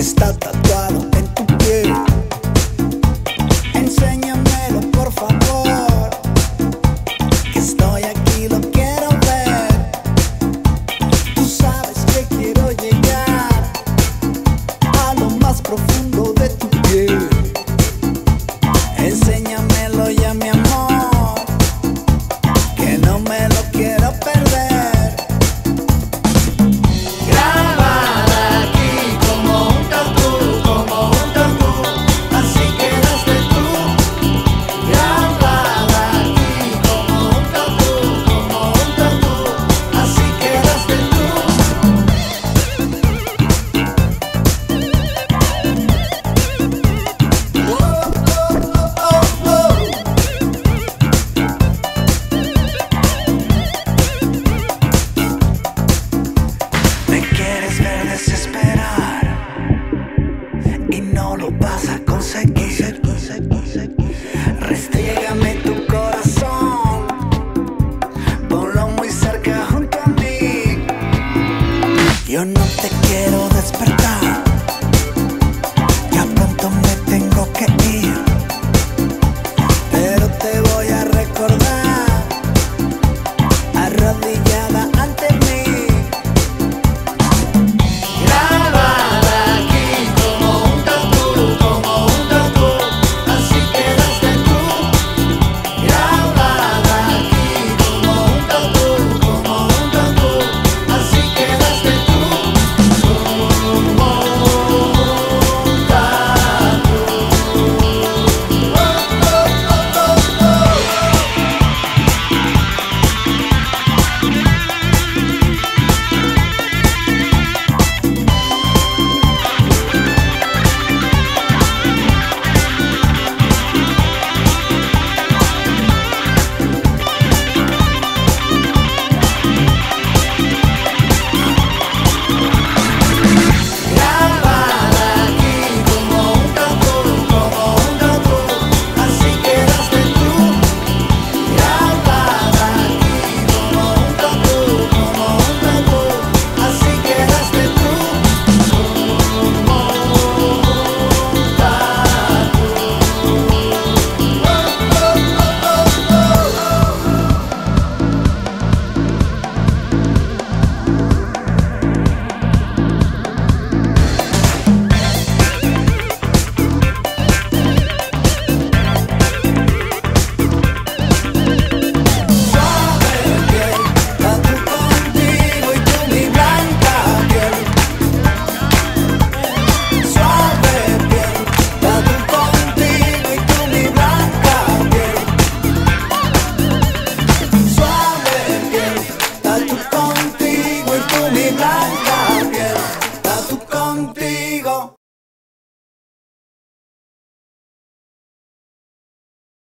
está tatuado en tu piel. Enséñamelo, por favor, que estoy aquí, lo quiero ver. Tú sabes que quiero llegar a lo más profundo de tu piel. Enséñamelo ya, mi amor, que no me lo quiero perder. Y no lo vas a conseguir. Restriégame tu corazón, ponlo muy cerca junto a mí. Yo no te quiero despertar, ya pronto me tengo que ir, pero te voy a recordar arrodillada ante mí. Contigo y tú mi blanca.